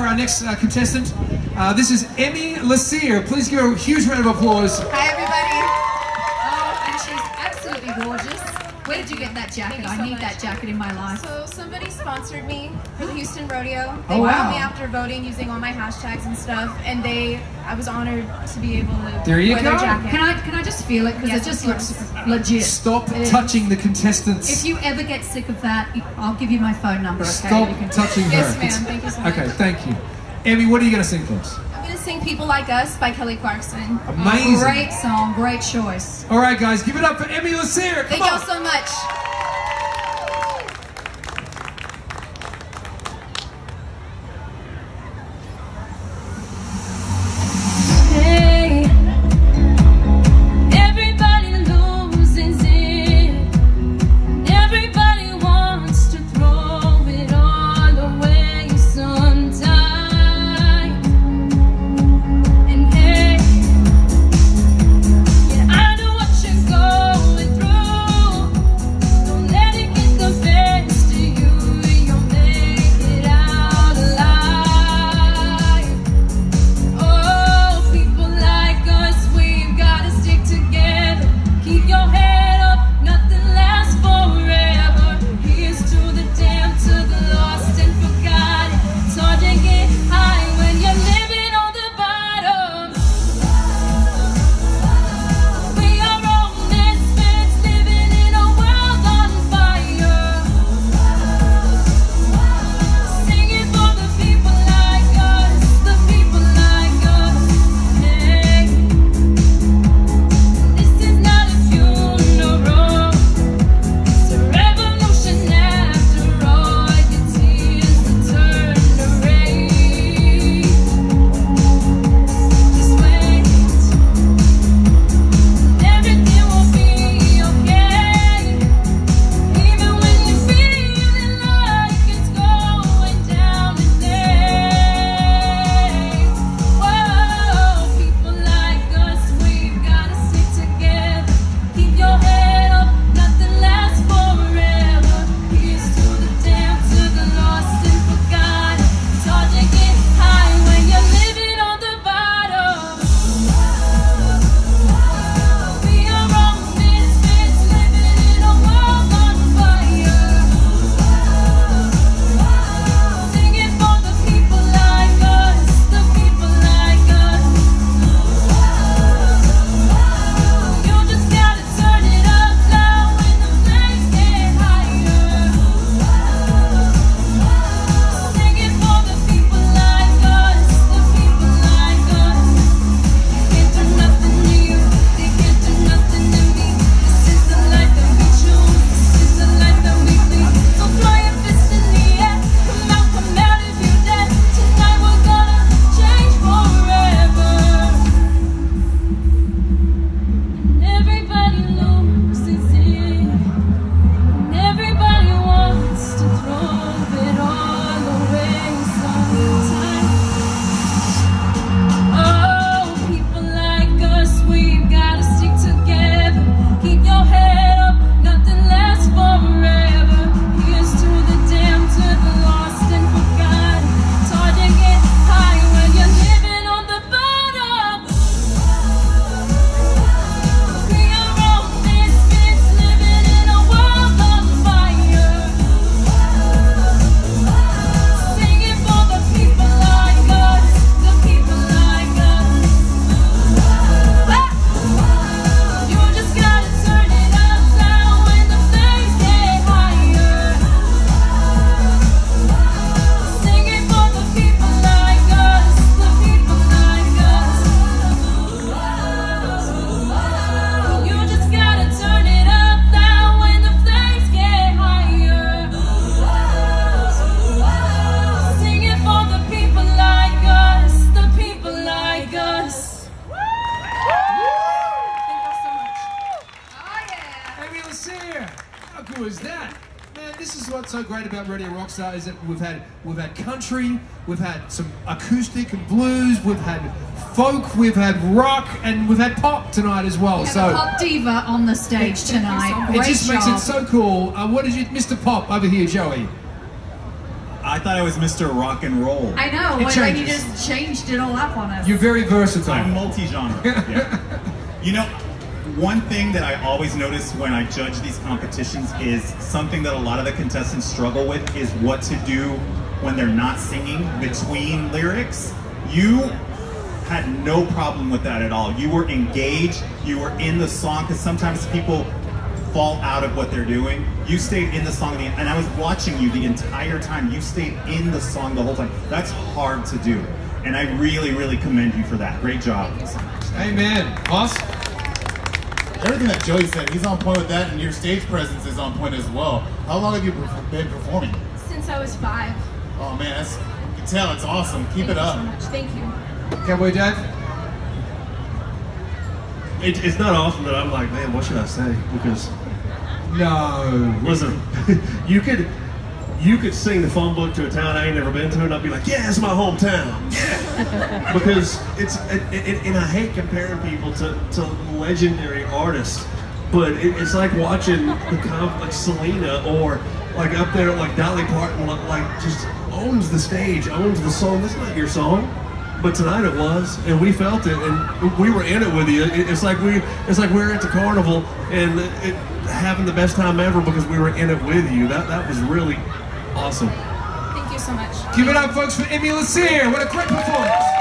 our next contestant. This is Emmee Licir. Please give her a huge round of applause. Hi, everybody. Oh, and she's absolutely gorgeous. Where did you get that jacket? I need that jacket in my life. So somebody sponsored me for the Houston Rodeo. They Oh, wow. found me after voting using all my hashtags and stuff, and I was honored to be able to There you wear go. their jacket. Can I just feel it? Because Yes, it just of looks course. legit. Stop touching the contestants. If you ever get sick of that, I'll give you my phone number, okay? Stop You can- touching her. Yes, ma'am. Thank you so much. Okay, thank you. Emmee, what are you going to sing for us? I'm going to sing People Like Us by Kelly Clarkson. Amazing. Great song, great choice. All right, guys, give it up for Emmee Licir. Thank y'all so much. How cool is that? Man, this is what's so great about Rodeo Rockstar is that we've had country, we've had some acoustic and blues, we've had folk, we've had rock, and we've had pop tonight as well. So a pop diva on the stage tonight. It just makes it so cool. What did you, Mr. Pop over here, Joey? thought I was Mr. Rock and Roll. I know, It like you changes. just changed it all up on us. You're very versatile. I'm multi-genre. Yeah. You know, one thing that I always notice when I judge these competitions is something that a lot of the contestants struggle with is what to do when they're not singing between lyrics. You had no problem with that at all. You were engaged, you were in the song, because sometimes people fall out of what they're doing. You stayed in the song, and I was watching you the entire time. You stayed in the song the whole time. That's hard to do, and I really, really commend you for that. Great job. Thank you so much. Amen. Boss? Everything that Joey said, he's on point with that, and your stage presence is on point as well. How long have you been performing? Since I was 5. Oh man, you can tell it's awesome. Keep it up. Thank you so much. Thank you. Cowboy Dad? It's not often that I'm like, man, what should I say? Because No. listen, you could sing the phone book to a town I ain't never been to, and I'd be like, yeah, it's my hometown, yeah. Because and I hate comparing people to legendary artists, but it's like watching like Selena or like up there like Dolly Parton, like just owns the stage, owns the song. That's not your song. But tonight it was, and we felt it, and we were in it with you. It's like we're at the carnival and having the best time ever because we were in it with you. That was really awesome. Thank you so much. Give it up, folks, for Emmee Licir. What a great performance.